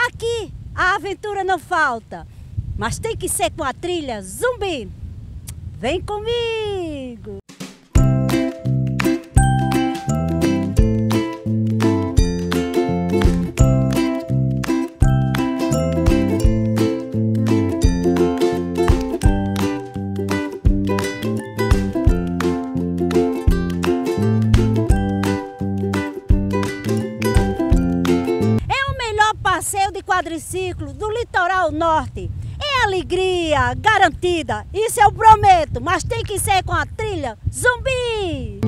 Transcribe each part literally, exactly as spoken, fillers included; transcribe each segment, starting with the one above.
Aqui a aventura não falta, mas tem que ser com a trilha Zumbi. Vem comigo! Passeio de quadriciclo do litoral norte. É alegria garantida, isso eu prometo, mas tem que ser com a trilha Zumbi!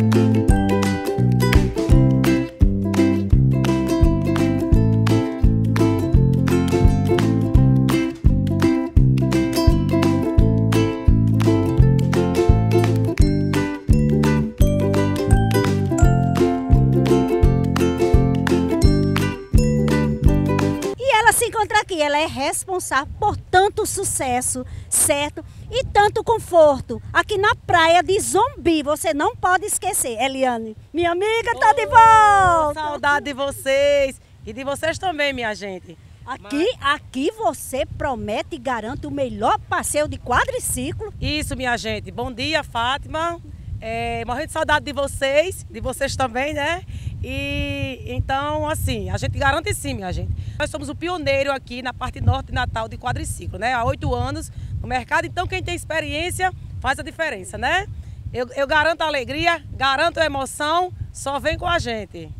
Se encontra aqui, ela é responsável por tanto sucesso, certo? E tanto conforto aqui na praia de Zumbi, você não pode esquecer. Eliane, minha amiga, tá oh, de volta! Saudade de vocês e de vocês também, minha gente. Aqui, Mas... aqui você promete e garante o melhor passeio de quadriciclo. Isso, minha gente. Bom dia, Fátima. É, morrendo de saudade de vocês, de vocês também, né? E então, assim, a gente garante sim, minha gente. Nós somos o pioneiro aqui na parte norte de Natal de quadriciclo, né? Há oito anos no mercado, então quem tem experiência faz a diferença, né? Eu, eu garanto a alegria, garanto a emoção, só vem com a gente.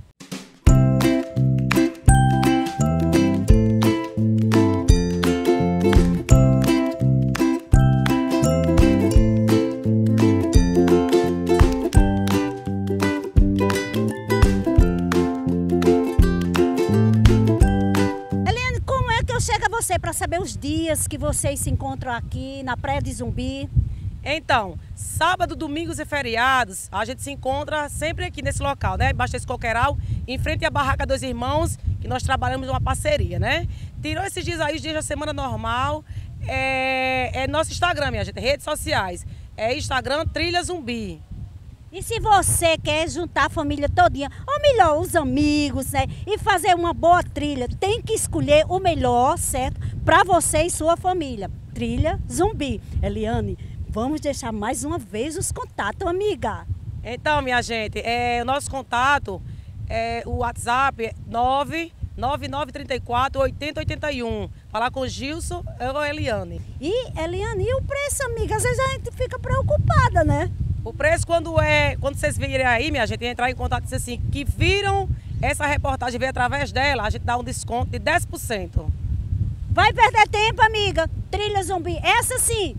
Para saber os dias que vocês se encontram aqui na Praia de Zumbi. Então, sábado, domingos e feriados, a gente se encontra sempre aqui nesse local, né? Embaixo desse coqueiral, em frente à Barraca Dois Irmãos, que nós trabalhamos uma parceria, né? Tirou esses dias aí, os dias da semana normal, é, é nosso Instagram, minha gente, redes sociais. É Instagram Trilha Zumbi. E se você quer juntar a família todinha, ou melhor, os amigos, né, e fazer uma boa trilha, tem que escolher o melhor, certo? Para você e sua família. Trilha Zumbi. Eliane, vamos deixar mais uma vez os contatos, amiga. Então, minha gente, é, o nosso contato, é, o WhatsApp é nove nove nove três quatro oito zero oito um. Falar com o Gilson ou Eliane. E, Eliane, e o preço, amiga? Às vezes a gente fica preocupada, né? O preço, quando é, quando vocês virem aí, minha gente, entrar em contato e dizer assim, que viram essa reportagem veio através dela, a gente dá um desconto de dez por cento. Vai perder tempo, amiga. Trilha Zumbi, essa sim.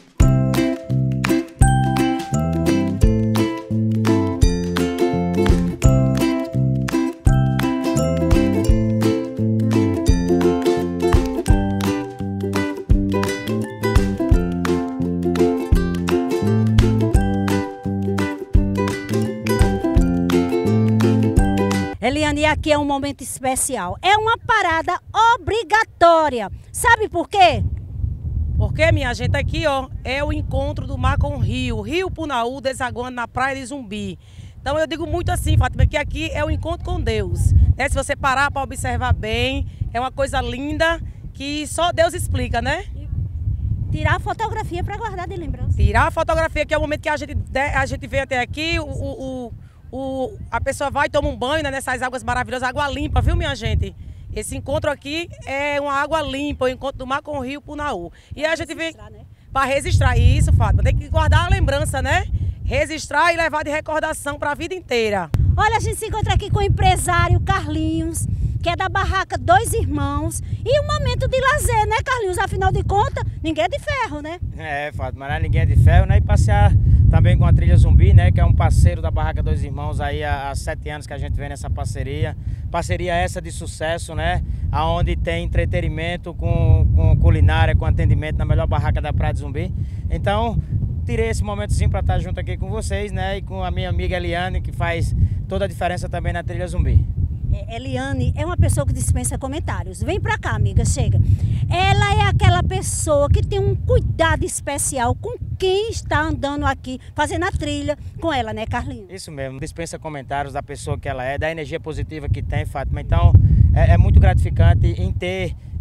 Eliane, e aqui é um momento especial. É uma parada obrigatória. Sabe por quê? Porque, minha gente, aqui ó, é o encontro do mar com o rio. Rio Punaú desaguando na praia de Zumbi. Então eu digo muito assim, Fátima, que aqui é o encontro com Deus. Né? Se você parar para observar bem, é uma coisa linda que só Deus explica, né? Tirar a fotografia para guardar de lembrança. Tirar a fotografia, que é o momento que a gente, a gente vem até aqui, o... o, o O, a pessoa vai e toma um banho, né, nessas águas maravilhosas, água limpa, viu, minha gente? Esse encontro aqui é uma água limpa, o encontro do mar com o rio Punaú. E pra a gente vem né? para registrar isso, Fátima, tem que guardar a lembrança, né? Registrar e levar de recordação para a vida inteira. Olha, a gente se encontra aqui com o empresário Carlinhos, que é da Barraca Dois Irmãos. E um momento de lazer, né, Carlinhos? Afinal de contas, ninguém é de ferro, né? É, Fátima, não é ninguém é de ferro, né? E passear também com a Trilha Zumbi, né? Que é um parceiro da Barraca Dois Irmãos aí há, há sete anos que a gente vem nessa parceria. Parceria essa de sucesso, né? Aonde tem entretenimento com, com culinária, com atendimento na melhor barraca da Praia de Zumbi. Então, tirei esse momentozinho para estar junto aqui com vocês, né? E com a minha amiga Eliane, que faz toda a diferença também na Trilha Zumbi. Eliane é uma pessoa que dispensa comentários. Vem pra cá, amiga, chega. Ela é aquela pessoa que tem um cuidado especial com quem está andando aqui, fazendo a trilha com ela, né, Carlinhos? Isso mesmo, dispensa comentários da pessoa que ela é, da energia positiva que tem, Fátima. Então, é, é muito gratificante em ter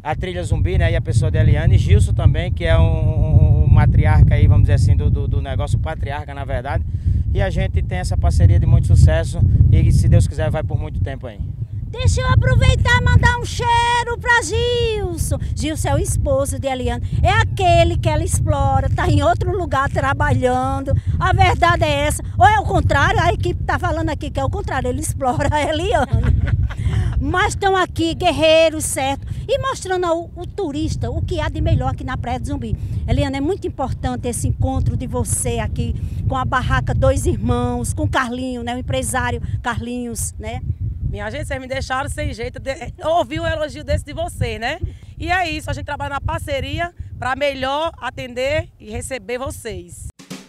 a trilha Zumbi, né? E a pessoa de Eliane, e Gilson também, que é um, um, um matriarca aí, vamos dizer assim, do, do, do negócio, patriarca na verdade. E a gente tem essa parceria de muito sucesso e, se Deus quiser, vai por muito tempo aí. Deixa eu aproveitar e mandar um cheiro para Gilson. Gilson é o esposo de Eliane. É aquele que ela explora, está em outro lugar trabalhando. A verdade é essa. Ou é o contrário, a equipe está falando aqui que é o contrário, ele explora a Eliane. Mas estão aqui guerreiros, certo? E mostrando ao o turista o que há de melhor aqui na Praia do Zumbi. Eliane, é muito importante esse encontro de você aqui com a barraca Dois Irmãos, com o Carlinhos, né? O empresário Carlinhos, né? Minha gente, vocês me deixaram sem jeito de ouvir um elogio desse de você, né? E é isso, a gente trabalha na parceria para melhor atender e receber vocês.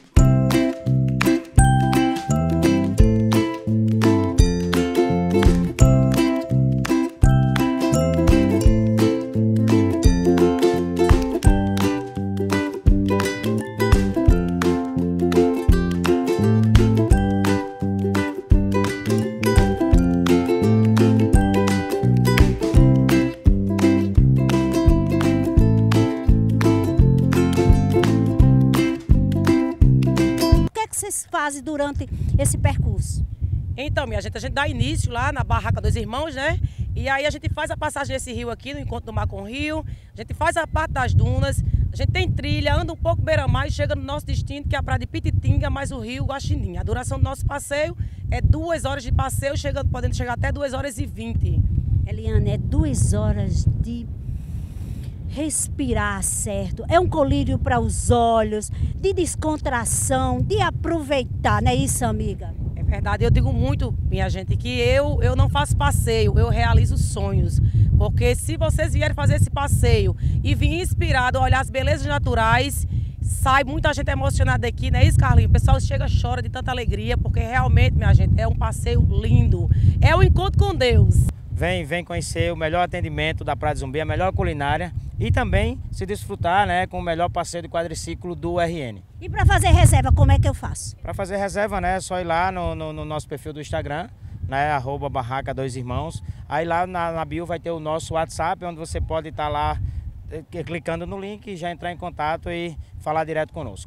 Vocês fazem durante esse percurso? Então, minha gente, a gente dá início lá na barraca Dois Irmãos, né? E aí a gente faz a passagem desse rio aqui, no encontro do mar com o rio. A gente faz a parte das dunas, a gente tem trilha, anda um pouco beira-mar e chega no nosso destino, que é a praia de Pititinga, mais o rio Guaxinim. A duração do nosso passeio é duas horas de passeio, chegando, podendo chegar até duas horas e vinte. Eliane, é duas horas de respirar, certo? É um colírio para os olhos, de descontração, de aproveitar, não é isso, amiga? É verdade, eu digo muito, minha gente, que eu, eu não faço passeio, eu realizo sonhos. Porque se vocês vierem fazer esse passeio e virem inspirado a olhar as belezas naturais, sai muita gente emocionada aqui, não é isso, Carlinhos? O pessoal chega, chora de tanta alegria, porque realmente, minha gente, é um passeio lindo. É um encontro com Deus. Vem, vem conhecer o melhor atendimento da Praia do Zumbi, a melhor culinária e também se desfrutar, né, com o melhor passeio de quadriciclo do R N. E para fazer reserva, como é que eu faço? Para fazer reserva, né, é só ir lá no, no, no nosso perfil do Instagram, né, arroba barraca Dois Irmãos. Aí lá na, na bio vai ter o nosso WhatsApp, onde você pode estar lá clicando no link e já entrar em contato e falar direto conosco.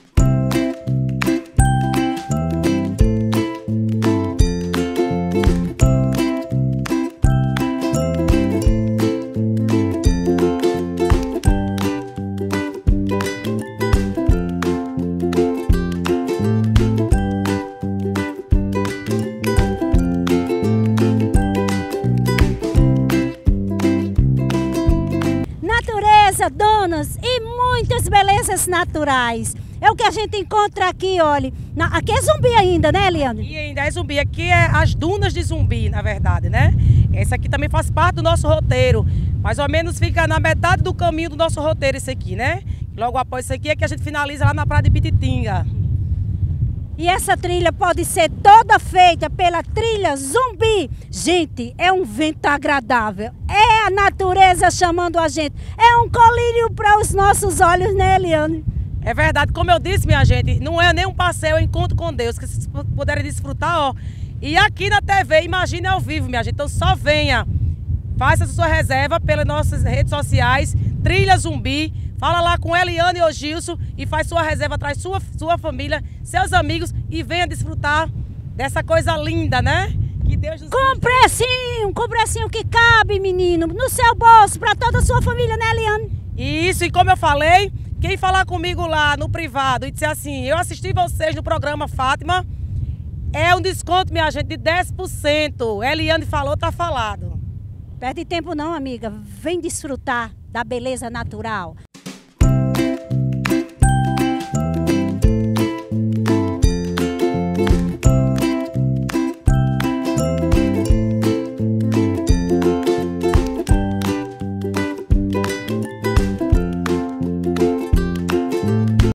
Donas e muitas belezas naturais. É o que a gente encontra aqui, olha. Na, aqui é Zumbi ainda, né, Eliane? Aqui ainda é Zumbi. Aqui é as dunas de Zumbi, na verdade, né? Esse aqui também faz parte do nosso roteiro. Mais ou menos fica na metade do caminho do nosso roteiro esse aqui, né? Logo após isso aqui é que a gente finaliza lá na praia de Pititinga. E essa trilha pode ser toda feita pela trilha Zumbi. Gente, é um vento agradável. É a natureza chamando a gente. É um colírio para os nossos olhos, né, Eliane? É verdade. Como eu disse, minha gente, não é nem um passeio, é um encontro com Deus. Que vocês puderem desfrutar, ó. E aqui na T V, imagine ao vivo, minha gente. Então só venha. Faça a sua reserva pelas nossas redes sociais. Trilha Zumbi. Fala lá com Eliane ou Gilson e faz sua reserva, traz sua, sua família, seus amigos e venha desfrutar dessa coisa linda, né? Que Deus nos... Com precinho, com precinho que cabe, menino, no seu bolso, para toda a sua família, né, Eliane? Isso, e como eu falei, quem falar comigo lá no privado e disser assim, eu assisti vocês no programa Fátima, é um desconto, minha gente, de dez por cento. Eliane falou, tá falado. Perde tempo não, amiga, vem desfrutar da beleza natural.